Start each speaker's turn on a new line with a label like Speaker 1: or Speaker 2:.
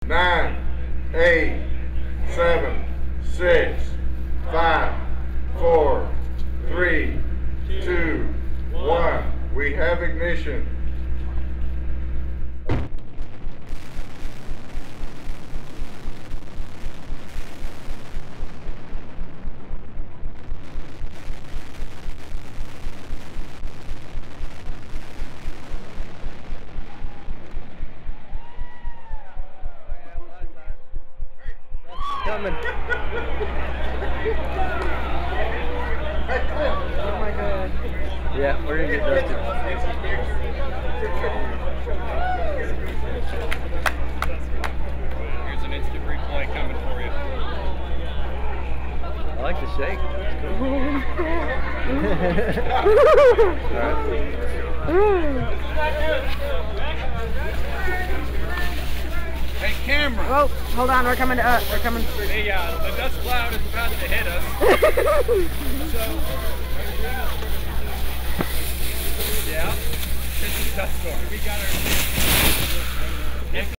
Speaker 1: 9, 8, 7, 6, 5, 4, 3, 2, 1. We have ignition.
Speaker 2: Coming. Oh my god. Yeah, we're gonna get dusted.
Speaker 3: Here's an instant replay coming for you.
Speaker 2: I like the shake. It's
Speaker 3: Hey, camera.
Speaker 4: Oh, hold on, we're coming to we're coming.
Speaker 3: Hey, the dust cloud is about to hit us. So, yeah, it's a dust storm. We got our